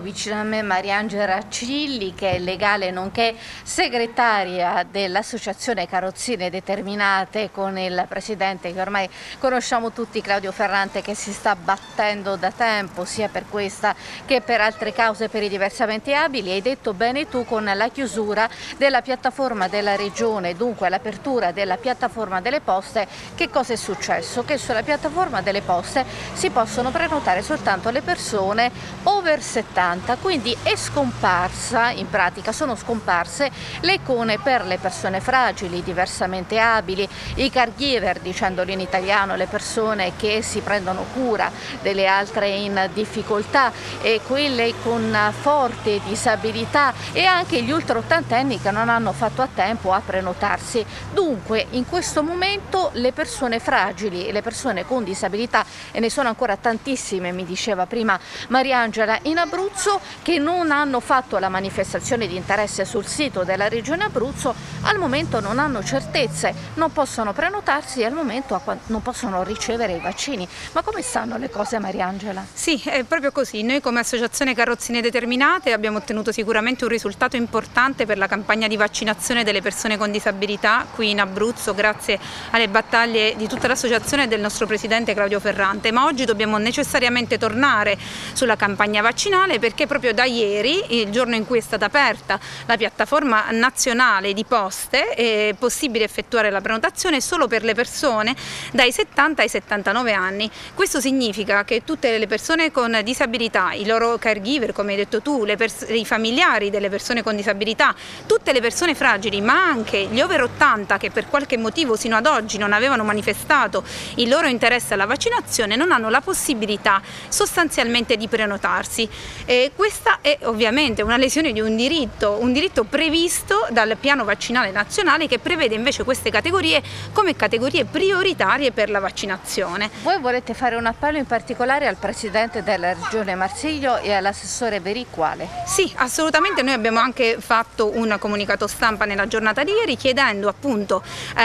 Vicino a me Mariangela Cilli, che è legale nonché segretaria dell'Associazione Carrozzine Determinate, con il presidente che ormai conosciamo tutti, Claudio Ferrante, che si sta battendo da tempo sia per questa che per altre cause per i diversamente abili. Hai detto bene tu, con la chiusura della piattaforma della Regione, dunque l'apertura della piattaforma delle poste, che cosa è successo? Che sulla piattaforma delle poste si possono prenotare soltanto le persone over 70. Quindi è scomparsa, in pratica sono scomparse le icone per le persone fragili, diversamente abili, i caregiver, dicendolo in italiano, le persone che si prendono cura delle altre in difficoltà, e quelle con forte disabilità, e anche gli ultraottantenni che non hanno fatto a tempo a prenotarsi. Dunque in questo momento le persone fragili e le persone con disabilità, e ne sono ancora tantissime, mi diceva prima Mariangela, in Abruzzo, che non hanno fatto la manifestazione di interesse sul sito della Regione Abruzzo, al momento non hanno certezze, non possono prenotarsi e al momento non possono ricevere i vaccini. Ma come stanno le cose, Mariangela? Sì, è proprio così. Noi come Associazione Carrozzine Determinate abbiamo ottenuto sicuramente un risultato importante per la campagna di vaccinazione delle persone con disabilità qui in Abruzzo, grazie alle battaglie di tutta l'associazione e del nostro presidente Claudio Ferrante. Ma oggi dobbiamo necessariamente tornare sulla campagna vaccinale, perché proprio da ieri, il giorno in cui è stata aperta la piattaforma nazionale di poste, è possibile effettuare la prenotazione solo per le persone dai 70 ai 79 anni. Questo significa che tutte le persone con disabilità, i loro caregiver, come hai detto tu, i familiari delle persone con disabilità, tutte le persone fragili, ma anche gli over 80 che per qualche motivo sino ad oggi non avevano manifestato il loro interesse alla vaccinazione, non hanno la possibilità sostanzialmente di prenotarsi. Questa è ovviamente una lesione di un diritto previsto dal piano vaccinale nazionale, che prevede invece queste categorie come categorie prioritarie per la vaccinazione. Voi volete fare un appello in particolare al Presidente della Regione Marsiglio e all'assessore Verì, quale? Sì, assolutamente. Noi abbiamo anche fatto un comunicato stampa nella giornata di ieri, chiedendo appunto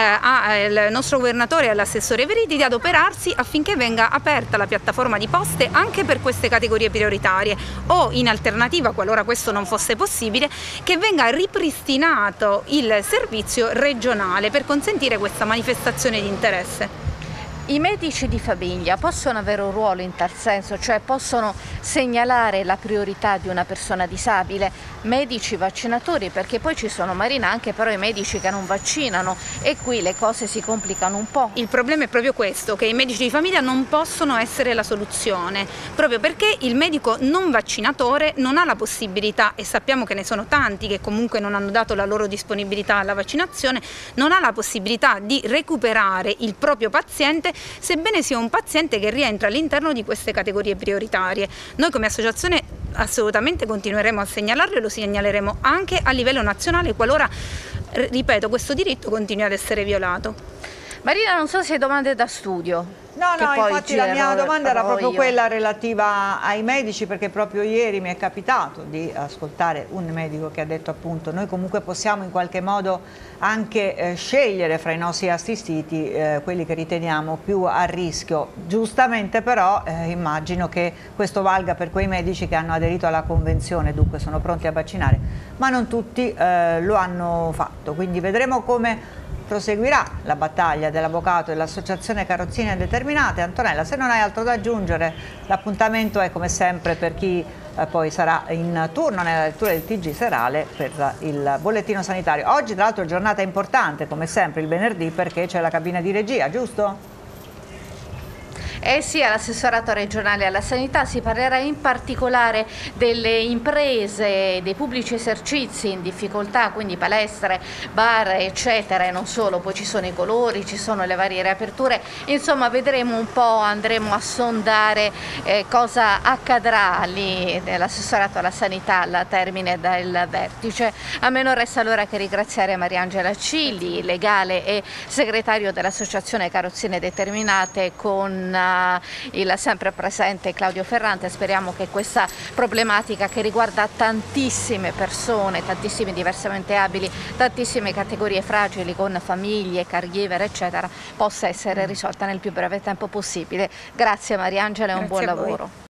al nostro governatore e all'assessore Verì di adoperarsi affinché venga aperta la piattaforma di poste anche per queste categorie prioritarie, o in alternativa, qualora questo non fosse possibile, che venga ripristinato il servizio regionale per consentire questa manifestazione di interesse. I medici di famiglia possono avere un ruolo in tal senso, cioè possono segnalare la priorità di una persona disabile, medici vaccinatori, perché poi ci sono, Marina, anche però i medici che non vaccinano, e qui le cose si complicano un po'. Il problema è proprio questo, che i medici di famiglia non possono essere la soluzione, proprio perché il medico non vaccinatore non ha la possibilità, e sappiamo che ne sono tanti che comunque non hanno dato la loro disponibilità alla vaccinazione, non ha la possibilità di recuperare il proprio paziente, sebbene sia un paziente che rientra all'interno di queste categorie prioritarie. Noi come associazione assolutamente continueremo a segnalarlo, e lo segnaleremo anche a livello nazionale qualora, ripeto, questo diritto continui ad essere violato. Marina, non so se hai domande da studio. No, infatti la mia domanda era proprio quella relativa ai medici, perché proprio ieri mi è capitato di ascoltare un medico che ha detto appunto: noi comunque possiamo in qualche modo anche scegliere fra i nostri assistiti quelli che riteniamo più a rischio. Giustamente però immagino che questo valga per quei medici che hanno aderito alla convenzione, dunque sono pronti a vaccinare, ma non tutti lo hanno fatto, quindi vedremo come proseguirà la battaglia dell'avvocato e dell'Associazione Carrozzine Determinate. Antonella, se non hai altro da aggiungere, l'appuntamento è come sempre per chi poi sarà in turno nella lettura del TG serale per il bollettino sanitario. Oggi tra l'altro è giornata importante, come sempre il venerdì, perché c'è la cabina di regia, giusto? Eh sì, all'assessorato regionale alla sanità si parlerà in particolare delle imprese, dei pubblici esercizi in difficoltà, quindi palestre, bar, eccetera, e non solo. Poi ci sono i colori, ci sono le varie riaperture, insomma vedremo un po', andremo a sondare cosa accadrà lì nell'assessorato alla sanità al termine del vertice. A me non resta allora che ringraziare Mariangela Cilli, legale e segretario dell'Associazione Carrozzine Determinate, con il sempre presente Claudio Ferrante. Speriamo che questa problematica, che riguarda tantissime persone, tantissimi diversamente abili, tantissime categorie fragili con famiglie, caregiver eccetera, possa essere risolta nel più breve tempo possibile. Grazie Mariangela e un buon lavoro.